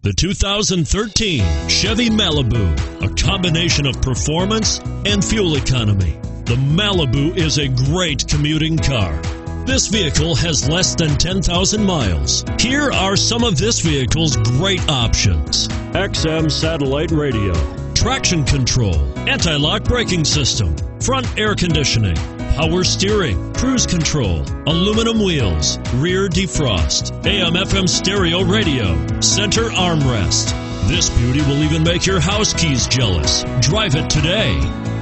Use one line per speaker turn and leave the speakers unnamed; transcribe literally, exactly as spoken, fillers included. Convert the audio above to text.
The two thousand thirteen Chevy Malibu, a combination of performance and fuel economy. The Malibu is a great commuting car. This vehicle has less than ten thousand miles. Here are some of this vehicle's great options: X M satellite radio, traction control, anti-lock braking system, front air conditioning, power steering, cruise control, aluminum wheels, rear defrost, A M F M stereo radio, center armrest. This beauty will even make your house keys jealous. Drive it today.